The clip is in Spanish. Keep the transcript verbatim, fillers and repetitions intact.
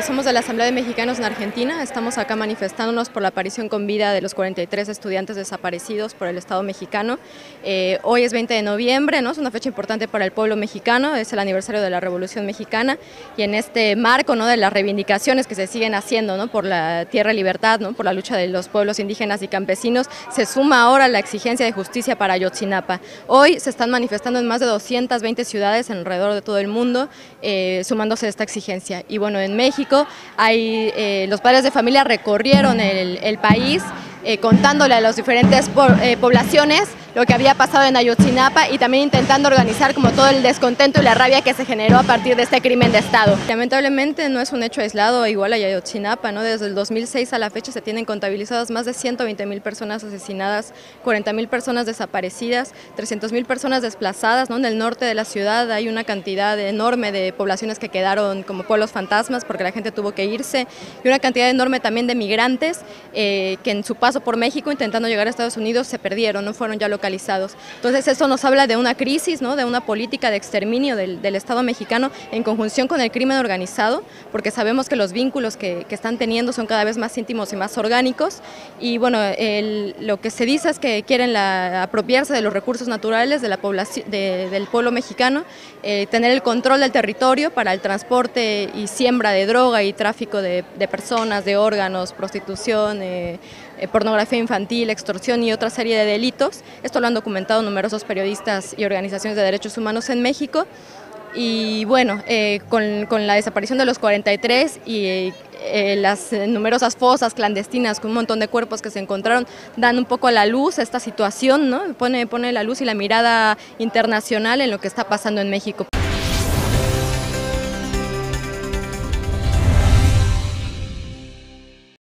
somos de la Asamblea de Mexicanos en Argentina. Estamos acá manifestándonos por la aparición con vida de los cuarenta y tres estudiantes desaparecidos por el Estado mexicano. Eh, hoy es veinte de noviembre, ¿no? Es una fecha importante para el pueblo mexicano, es el aniversario de la Revolución Mexicana, y en este marco, ¿no?, de las reivindicaciones que se siguen haciendo, ¿no?, por la tierra y libertad, ¿no?, por la lucha de los pueblos indígenas y campesinos, se suma ahora la exigencia de justicia para Ayotzinapa. Hoy se están manifestando en más de doscientas veinte ciudades alrededor de todo el mundo, eh, sumándose a esta exigencia. Y bueno, en México hay, eh, los padres de familia recorrieron el, el país eh, contándole a las diferentes po eh, poblaciones lo que había pasado en Ayotzinapa y también intentando organizar como todo el descontento y la rabia que se generó a partir de este crimen de Estado. Lamentablemente no es un hecho aislado igual a Ayotzinapa, ¿no? Desde el dos mil seis a la fecha se tienen contabilizadas más de ciento veinte mil personas asesinadas, cuarenta mil personas desaparecidas, trescientas mil personas desplazadas, ¿no? En el norte de la ciudad hay una cantidad enorme de poblaciones que quedaron como pueblos fantasmas porque la gente tuvo que irse, y una cantidad enorme también de migrantes eh, que en su paso por México intentando llegar a Estados Unidos se perdieron, no fueron ya localizados. Entonces esto nos habla de una crisis, ¿no?, de una política de exterminio del, del Estado mexicano en conjunción con el crimen organizado, porque sabemos que los vínculos que, que están teniendo son cada vez más íntimos y más orgánicos, y bueno, el, lo que se dice es que quieren la, apropiarse de los recursos naturales de la población, de, del pueblo mexicano, eh, tener el control del territorio para el transporte y siembra de droga y tráfico de, de personas, de órganos, prostitución, eh, eh, pornografía infantil, extorsión y otra serie de delitos. Esto lo han documentado numerosos periodistas y organizaciones de derechos humanos en México. Y bueno, eh, con, con la desaparición de los cuarenta y tres y eh, las numerosas fosas clandestinas con un montón de cuerpos que se encontraron, dan un poco a la luz esta situación, ¿no? Pone, pone la luz y la mirada internacional en lo que está pasando en México.